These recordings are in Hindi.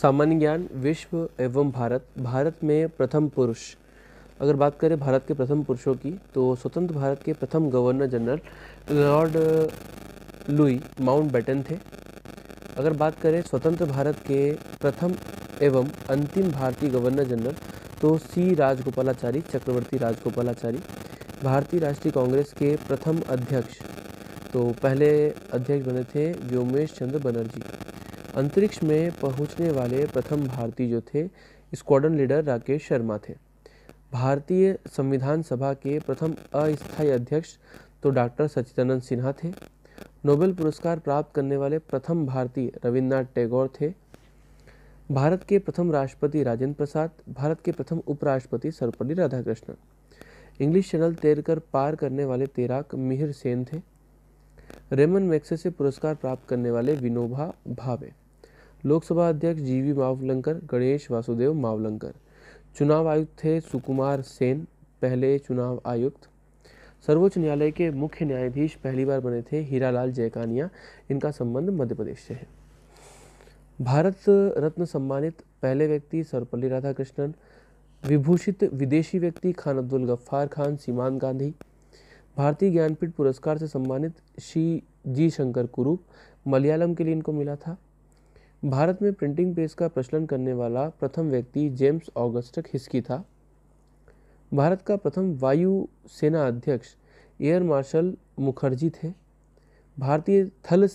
सामान्य ज्ञान, विश्व एवं भारत। भारत में प्रथम पुरुष। अगर बात करें भारत के प्रथम पुरुषों की, तो स्वतंत्र भारत के प्रथम governor general lord Louis Mountbatten थे। अगर बात करें स्वतंत्र भारत के प्रथम एवं अंतिम भारतीय गवर्नर जनरल, तो सी राजगोपालाचारी, चक्रवर्ती राजगोपालाचारी। भारतीय राष्ट्रीय कांग्रेस के प्रथम अध्यक्ष, तो पहले अध्यक्ष बने थे व्योमेश चंद्र बनर्जी। अंतरिक्ष में पहुंचने वाले प्रथम भारतीय जो थे, स्क्वाड्रन लीडर राकेश शर्मा थे। भारतीय संविधान सभा के प्रथम अस्थायी अध्यक्ष तो डॉक्टर सच्चिदानंद सिन्हा थे। नोबेल पुरस्कार प्राप्त करने वाले प्रथम भारतीय रविन्द्रनाथ टैगोर थे। भारत के प्रथम राष्ट्रपति राजेंद्र प्रसाद, भारत के प्रथम उपराष्ट्रपति सर्वपल्ली राधाकृष्णन। इंग्लिश चैनल तैरकर पार करने वाले तैराक मिहिर सेन थे। रेमन मैग्सेसे पुरस्कार प्राप्त करने वाले विनोबा भावे। लोकसभा अध्यक्ष जीवी मावलंकर, गणेश वासुदेव मावलंकर। चुनाव आयुक्त थे सुकुमार सेन, पहले चुनाव आयुक्त। सर्वोच्च न्यायालय के मुख्य न्यायाधीश पहली बार बने थे हीरालाल जयकानिया, इनका संबंध मध्य प्रदेश से है। भारत रत्न सम्मानित पहले व्यक्ति सर्वपल्ली राधाकृष्णन। विभूषित विदेशी व्यक्ति खान अब्दुल गफ्फार खान, सीमांत गांधी। भारतीय ज्ञानपीठ पुरस्कार से सम्मानित श्री जी शंकर कुरूप, मलयालम के लिए इनको मिला था। भारत में प्रिंटिंग प्रेस का प्रचलन करने वाला प्रथम व्यक्ति जेम्स ऑगस्टस हिस्की था। भारत का प्रथम वायु सेना अध्यक्ष एयर मार्शल मुखर्जी थे। भारतीय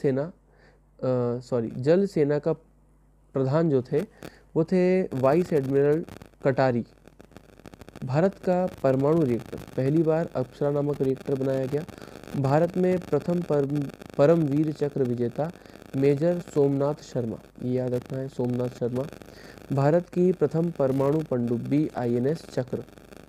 जल सेना का प्रधान जो थे वो थे वाइस एडमिरल कटारी। भारत का परमाणु रिएक्टर, पहली बार अप्सरा नामक रिएक्टर बनाया गया। भारत में प्रथम परमवीर चक्र विजेता मेजर सोमनाथ शर्मा, ये याद रखना है, सोमनाथ शर्मा। भारत की प्रथम परमाणु पनडुब्बी INS चक्र।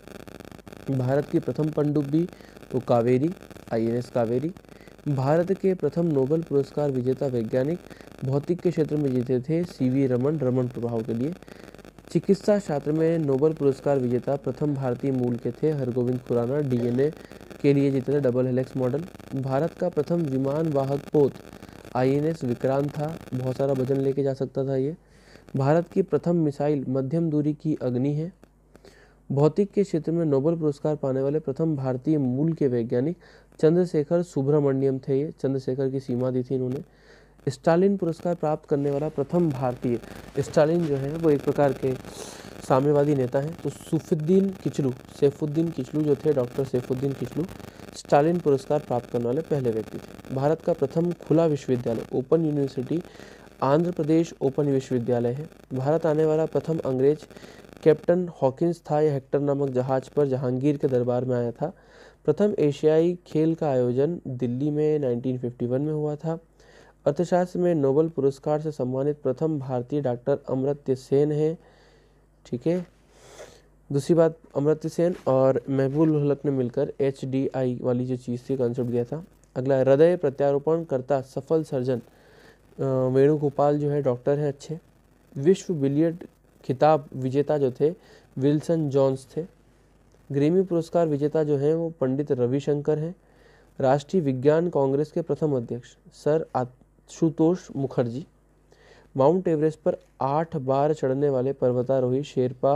भारत की प्रथम पनडुब्बी तो कावेरी, INS कावेरी। भारत के प्रथम नोबेल पुरस्कार विजेता वैज्ञानिक भौतिक के क्षेत्र में जीते थे CV रमन, रमन प्रभाव के लिए। चिकित्सा शास्त्र में नोबेल पुरस्कार विजेता प्रथम भारतीय मूल के थे हरगोविंद खुराना, DNA के लिए जीते थे डबल हेलिक्स मॉडल। भारत का प्रथम विमान वाहक पोत INS विक्रांत था, बहुत सारा वजन लेके जा सकता था ये। भारत की प्रथम मिसाइल मध्यम दूरी की अग्नि है। भौतिक के क्षेत्र में नोबेल पुरस्कार पाने वाले प्रथम भारतीय मूल के वैज्ञानिक चंद्रशेखर सुब्रमण्यम थे। ये चंद्रशेखर की सीमा दी थी इन्होंने। स्टालिन पुरस्कार प्राप्त करने वाला प्रथम भारतीय, स्टालिन जो है वो एक प्रकार के साम्यवादी नेता हैं, तो सैफुद्दीन किचलू जो थे, डॉक्टर सैफुद्दीन किचलू स्टालिन पुरस्कार प्राप्त करने वाले पहले व्यक्ति थे। भारत का प्रथम खुला विश्वविद्यालय open university Andhra Pradesh open विश्वविद्यालय है। भारत आने वाला प्रथम अंग्रेज कैप्टन हॉकिंस था। यह हेक्टर नामक जहाज पर जहांगीर के दरबार में आया था। प्रथम एशियाई खेल का आयोजन दिल्ली में 1951 में हुआ था। अर्थशास्त्र में नोबेल पुरस्कार से सम्मानित प्रथम भारतीय डॉक्टर अमर्त्य सेन है। ठीक है, दूसरी बात, अमर्त्य सेन और महबूब उल हक ने मिलकर HDI वाली जो चीज़ थी, कॉन्सेप्ट दिया था। अगला, हृदय प्रत्यारोपण करता सफल सर्जन वेणुगोपाल जो है डॉक्टर हैं अच्छे। विश्व बिलियर्ड खिताब विजेता जो थे विल्सन जॉन्स थे। ग्रैमी पुरस्कार विजेता जो हैं वो पंडित रविशंकर हैं। राष्ट्रीय विज्ञान कांग्रेस के प्रथम अध्यक्ष sir Ashutosh Mukherjee. Mount Everest पर 8 बार चढ़ने वाले पर्वतारोही शेरपा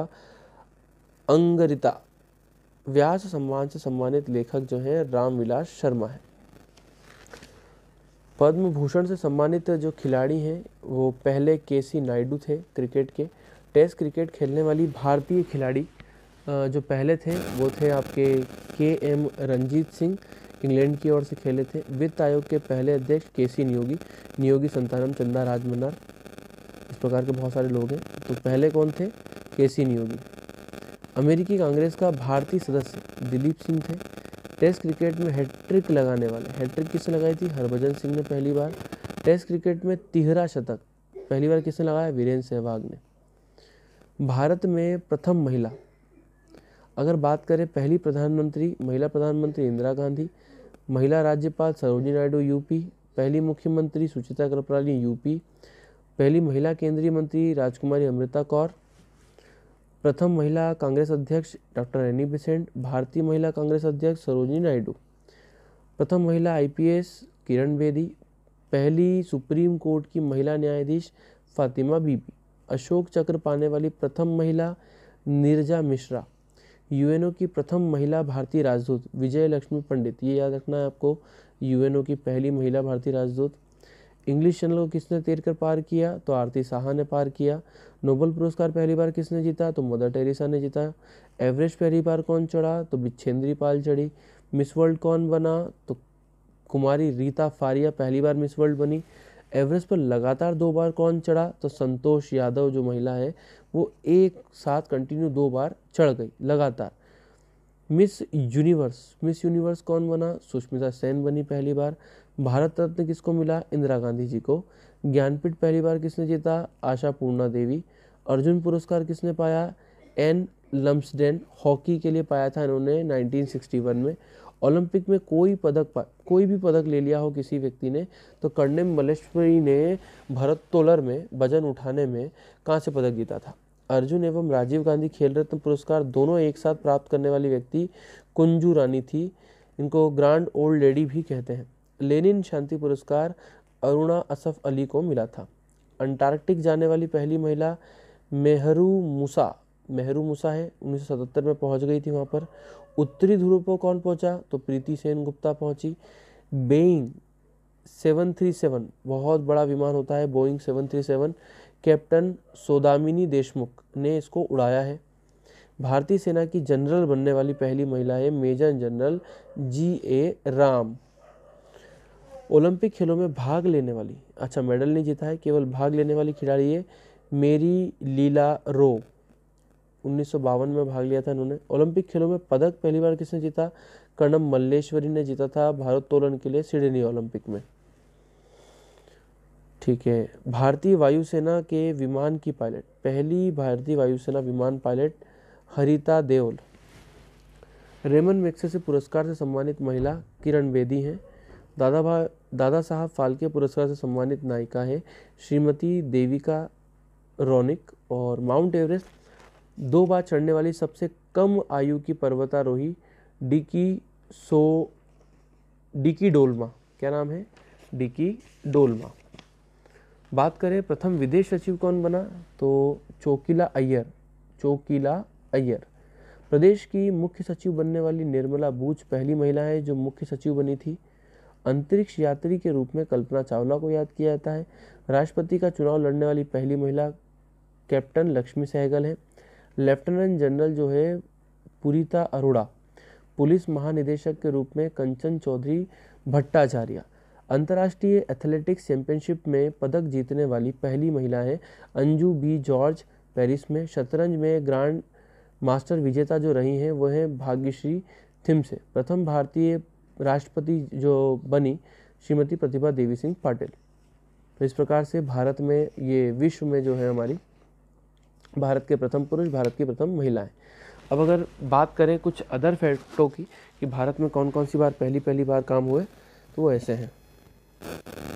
अंगरिता। व्यास सम्मान से सम्मानित लेखक जो हैं रामविलास शर्मा है। पद्म भूषण से सम्मानित जो खिलाड़ी हैं वो पहले KC नायडू थे क्रिकेट के। टेस्ट क्रिकेट खेलने वाली भारतीय खिलाड़ी जो पहले थे वो थे आपके KM रंजीत सिंह, इंग्लैंड की ओर से खेले थे। वित्त आयोग के पहले अध्यक्ष KC नियोगी संतानम चंदा राजमन्नार। इस प्रकार के बहुत सारे लोग हैं, तो पहले कौन थे? KC नियोगी। अमेरिकी कांग्रेस का भारतीय सदस्य दिलीप सिंह थे। टेस्ट क्रिकेट में हैट्रिक लगाने वाले, हैट्रिक किसने लगाई थी? हरभजन सिंह ने पहली बार। टेस्ट क्रिकेट में 13 शतक पहली बार किसने लगाया? वीरेंद्र सहवाग ने। भारत में प्रथम महिला, अगर बात करें पहली महिला प्रधानमंत्री इंदिरा गांधी। महिला राज्यपाल सरोजिनी नायडू UP। पहली मुख्यमंत्री सुचित्रा कृपलानी UP। पहली महिला केंद्रीय मंत्री राजकुमारी अमृता कौर। प्रथम महिला कांग्रेस अध्यक्ष डॉक्टर एनी बेसेंट। भारतीय महिला कांग्रेस अध्यक्ष सरोजिनी नायडू। प्रथम महिला IPS किरण बेदी। पहली सुप्रीम कोर्ट की महिला न्यायाधीश फातिमा बीबी। अशोक चक्र पाने वाली प्रथम महिला नीरजा मिश्रा। यूएनओ की प्रथम महिला भारतीय राजदूत विजय लक्ष्मी पंडित, ये याद रखना है आपको, यूएनओ की पहली महिला भारतीय राजदूत। इंग्लिश चैनल को किसने तैरकर पार किया, तो आरती साहा ने पार किया। नोबेल पुरस्कार पहली बार किसने जीता, तो मदर टेरेसा ने जीता। एवरेस्ट पहली बार कौन चढ़ा, तो बिच्छेंद्री पाल चढ़ी। मिस वर्ल्ड कौन बना, तो कुमारी रीता फारिया पहली बार मिस वर्ल्ड बनी। एवरेस्ट पर लगातार 2 बार कौन चढ़ा, तो संतोष यादव जो महिला है वो एक साथ कंटिन्यू 2 बार चढ़ गई लगातार। मिस यूनिवर्स कौन बना, सुष्मिता सेन बनी पहली बार। भारत रत्न किसको मिला, इंदिरा गांधी जी को। ज्ञानपीठ पहली बार किसने जीता, आशा पूर्णा देवी। अर्जुन पुरस्कार किसने पाया, एन लम्सडेन, हॉकी के लिए पाया था इन्होंने 1961 में। ओलंपिक में कोई भी पदक ले लिया हो किसी व्यक्ति ने, तो कर्णिम मल्लेश्वरी ने भरोत्तोलन में वजन उठाने में कांस्य पदक जीता था। अर्जुन एवं राजीव गांधी खेल रत्न पुरस्कार दोनों एक साथ प्राप्त करने वाली व्यक्ति कुंजू रानी थी, इनको ग्रांड ओल्ड लेडी भी कहते हैं। लेनिन शांति पुरस्कार अरुणा असफ अली को मिला था। अंटार्कटिक जाने वाली पहली महिला मेहरू मूसा है, 1977 में पहुंच गई थी वहां पर। उत्तरी ध्रुव पर कौन पहुंचा, तो प्रीति सेन गुप्ता पहुंची। बोइंग 737 बहुत बड़ा विमान होता है, बोइंग 737, कैप्टन सौदामिनी देशमुख ने इसको उड़ाया है। भारतीय सेना की जनरल बनने वाली पहली महिला है major general G.A. Ram. Olympic खेलों में भाग लेने वाली, अच्छा मेडल नहीं जीता है, केवल भाग लेने वाली खिलाड़ी है मेरी लीला रो, 1952 में भाग लिया था इन्होंने। ओलंपिक खेलों में पदक पहली बार किसने जीता, कर्णम मल्लेश्वरी ने जीता था भारोत्तोलन के लिए सिडनी ओलंपिक में। ठीक है, भारतीय वायुसेना के विमान की पायलट, पहली भारतीय वायुसेना विमान pilot Harita Deol. Ramon Magsaysay पुरस्कार से सम्मानित महिला किरण बेदी हैं। दादा साहब फाल्के पुरस्कार से सम्मानित नायिका है श्रीमती देविका रौनिक। और माउंट एवरेस्ट 2 बार चढ़ने वाली सबसे कम आयु की पर्वतारोही डिकी डोल्मा, क्या नाम है, डिकी डोल्मा। बात करें प्रथम विदेश सचिव कौन बना, तो चोकिला अय्यर। प्रदेश की मुख्य सचिव बनने वाली निर्मला बूच पहली महिला है जो मुख्य सचिव बनी थी। अंतरिक्ष यात्री के रूप में कल्पना चावला को याद किया जाता है। राष्ट्रपति का चुनाव लड़ने वाली पहली महिला कैप्टन लक्ष्मी सहगल है। लेफ्टिनेंट जनरल जो है पुरीता अरोड़ा। पुलिस महानिदेशक के रूप में कंचन चौधरी भट्टाचार्य। अंतर्राष्ट्रीय एथलेटिक्स चैंपियनशिप में पदक जीतने वाली पहली महिला है अंजू बी जॉर्ज पेरिस में। शतरंज में ग्रांड मास्टर विजेता जो रही हैं वो हैं भाग्यश्री थिम्से। प्रथम भारतीय राष्ट्रपति जो बनी श्रीमती प्रतिभा देवी सिंह पाटिल। तो इस प्रकार से भारत में ये विश्व में जो है हमारी भारत के प्रथम पुरुष, भारत की प्रथम महिलाएं। अब अगर बात करें कुछ अदर फैक्टों की कि भारत में कौन कौन सी बार पहली बार काम हुए, तो वो ऐसे हैं।